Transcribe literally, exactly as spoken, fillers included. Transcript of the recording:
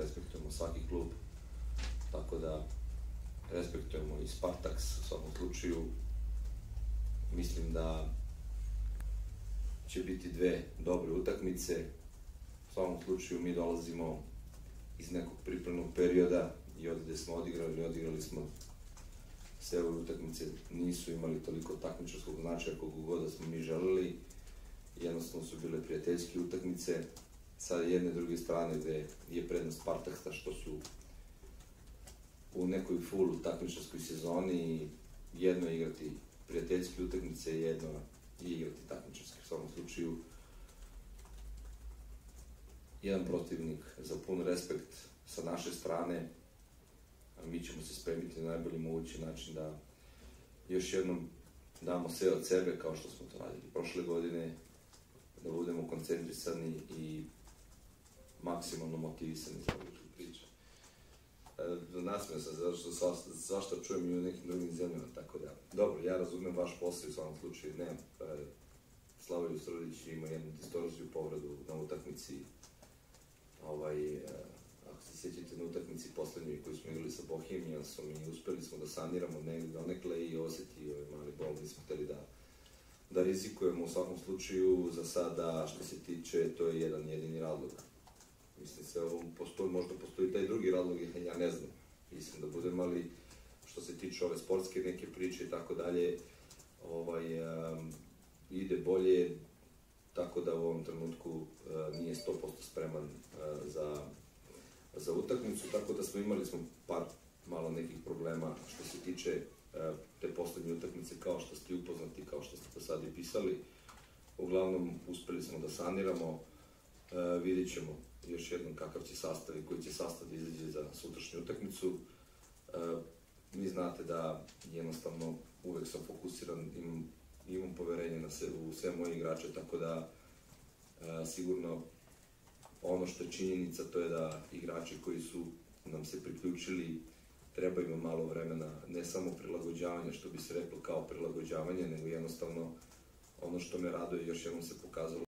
respektujemo svaki klub, tako da respektujemo i Spartaks u svakom slučaju. Mislim da će biti dve dobre utakmice. U svakom slučaju mi dolazimo iz nekog pripremnog perioda i od gde smo odigrali, odigrali smo sve ove utakmice, nisu imali toliko takmičarskog značaja koliko god da smo mi želeli. Jednostavno su bile prijateljske utakmice. Sa jedne i druge strane gde je prednost Spartaksa što su u nekoj full takmičarskoj sezoni i jedno je igrati prijateljske utakmice, jedno je igrati takmičarske. U svakom slučaju, jedan protivnik za pun respekt sa naše strane, a mi ćemo se spremiti na najbolji mogući način da još jednom damo sve od sebe kao što smo to radili prošle godine, da budemo koncentrisani i maksimalno motivisani za ovu priču. Nasmeo sam zašto čujem i u nekim drugim zemljama, tako da, dobro, ja razumem vaš posao u svakom slučaju, ne, Slavoljub Srdić ima jednu distorziju povredu na utakmici, ako se sjećate na utakmici poslednjoj koju smo igrali sa Bohemijansom i uspeli smo da saniramo donekle i osetio je mali bol, nismo hteli da da rizikujemo. U svakom slučaju, za sada, što se tiče, to je jedan jedini razlog. Mislim, sve ovo postoji, možda postoji taj drugi razlog, ja ne znam, mislim da budem, ali što se tiče ove sportske neke priče i tako dalje, ide bolje, tako da u ovom trenutku nije sto posto spreman za utakmicu, tako da smo imali smo par malo nekih problema što se tiče te poslednje utakmice, kao što ste upoznati, kao što ste to sad i pisali. Uglavnom, uspeli smo da saniramo, vidjet ćemo još jednom kakav će sastav i koji će sastav da izađe za sutrašnju utakmicu. Vi znate da jednostavno uvek sam fokusiran, imam poverenje u sve moje igrače, tako da sigurno ono što je činjenica to je da igrači koji su nam se priključili treba ima malo vremena, ne samo prilagođavanja, što bi se reklo kao prilagođavanje, nego jednostavno ono što me raduje još jednom se pokazalo